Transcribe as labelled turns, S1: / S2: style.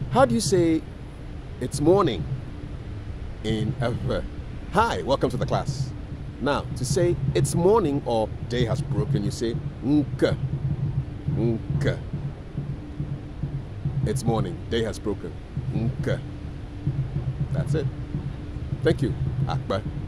S1: How do you say it's morning in Eʋe? Hi, welcome to the class. Now, to say it's morning or day has broken, you say nke. Nke. It's morning, day has broken. Nke. That's it. Thank you. Akbar.